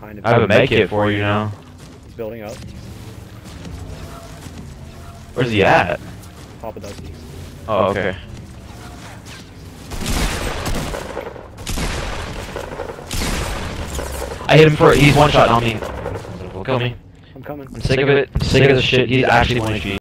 behind him. I have a med kit for you now. He's building up. Where's he at? Top of Dusty. Oh, okay. I hit him for. He's one shot on me. Will kill me. I'm coming. I'm sick of it. I'm sick of this shit. He's actually 1 HP.